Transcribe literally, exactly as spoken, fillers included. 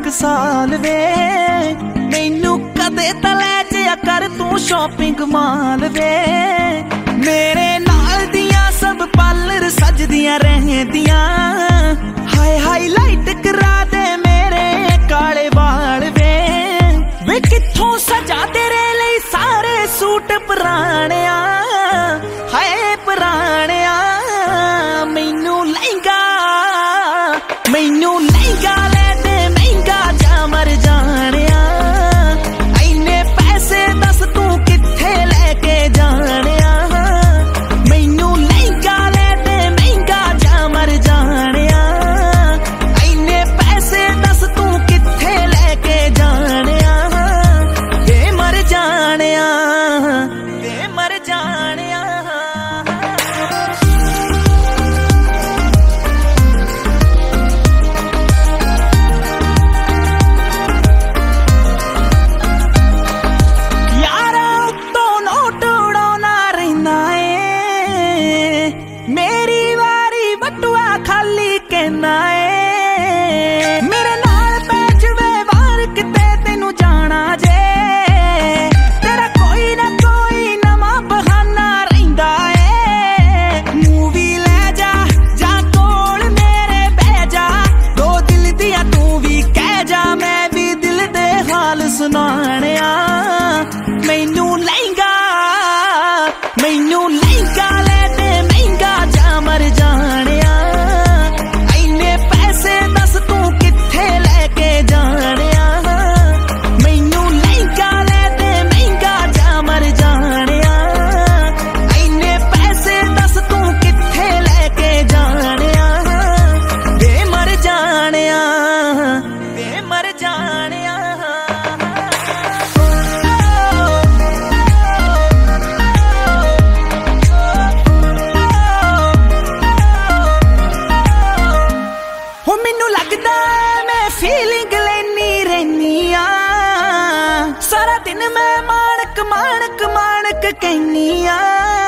क साल वे मैनू कदे तां लै जिया कर तू शॉपिंग माल वे। मेरे नाल दियां सब पार्लर सजदियां रहंदियां, हाय हाईलाइट करा दे मेरे काले वाल वे। वे कित्थों सजा तेरे लिए सारे सूट पुराणिया, हाय पुराणिया। मैनू लहंगा मैनू लहंगा ले दे महंगा जा मर जानिया। इन्ने पैसे दस तू कित्थे लेके जानिया। मैनू लहंगा ले दे महंगा जा मर जानिया। इन्ने पैसे दस तू कित्थे लेके जानिया। वे मर जानिया, वे मर जानिया। मेरे नाल पैच वे वार किते तेनू जाना जे, तेरा कोई ना कोई नवा बहाना रहिंदा ए। मूवी ले जा जा कोल मेरे बह जा, दो दिल दिया तू भी कह जा, मैं भी दिल दे हाल सुनाणिया। मैनू लहंगा मैनू लहंगा ले दे महंगा जा मर जानिया। फीलिंग लेनी रहनी आ सारा दिन मैं माणक माणक माणक कहनी आ।